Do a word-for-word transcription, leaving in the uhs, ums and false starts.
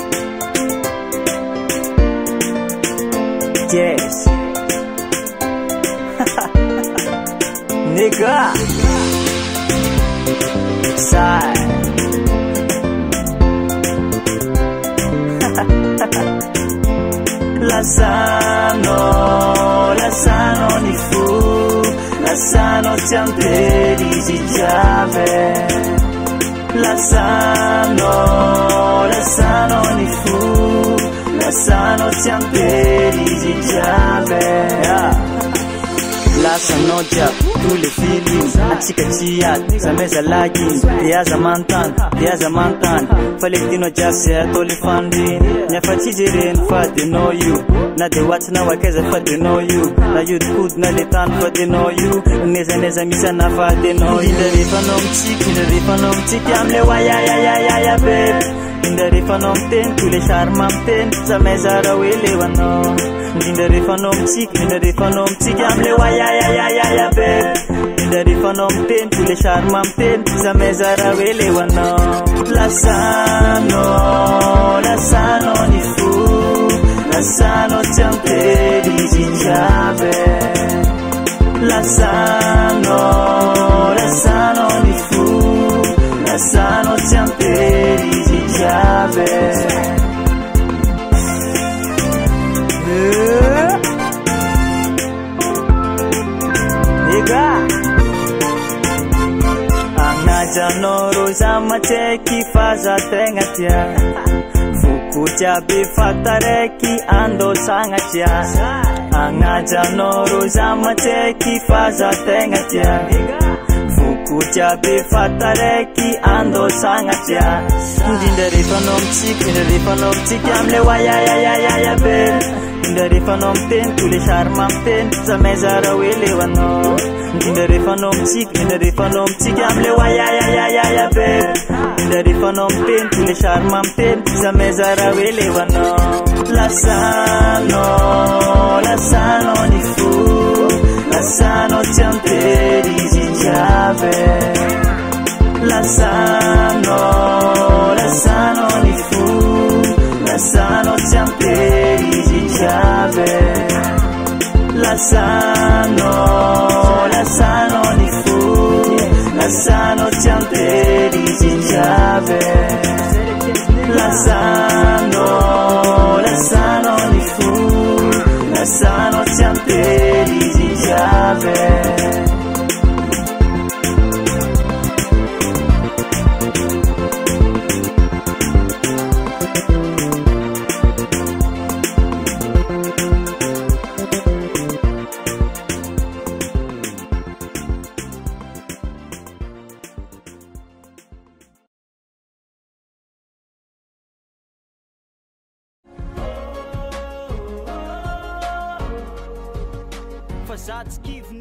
Yes. Nigga. Side. Lasano, lasano ni fu, lasano tianteri di giave. Lasano, lasano ni fu, lasano tianteri di giave. Lasano già tous les feelings, achikachia, zameza lagin, diaza mantan, diaza mantan. Falekino jasi atoli funding, nyafati jirin fa they know you. Na they watch na wakeza fa they know you. Na you good na letan fa they know you. Neza neza misa na fa they know you. In the river nom chick, in the river nom chick, amle wa ya ya ya ya ya babe. In the river nom ten, tous les charmants ten, zameza rawele wano. In the river nom chick, in the river nom chick, amle wa ya ya ya ya ya babe. In the river nom ten, tous les charmants ten, zameza rawele wano. Lasano, lasano ni fu, lasano tianteri di giave. Lasano, lasano ni fu, lasano tianteri di giave. Nigga. Janoro zamateki faza tengatia Fukuja bifatareki ando sangatia Anga janoro zamateki faza tengatia Fukuja bifatareki ando sangatia Ndinde rifa nom chik, ndinde rifa nom chik Amle wa ya ya ya ya ya babe Ndinde rifa nom ten, tous les charmants ten Zameza rawele wano Ndinde rifa nom chik, ndinde rifa nom chik Amle wa ya ya ya ya ya babe Ndinde rifa nom ten, tous les charmants ten Zameza rawele wano Lasano, lasano ni fu Lasano tianteri di giave Lasano, lasano ni fu Lasano tianteri di giave Lasano, lasano ni fu Lasano tianteri di giave Lasano, lasano ni fu Lasano tianteri di giave Facades give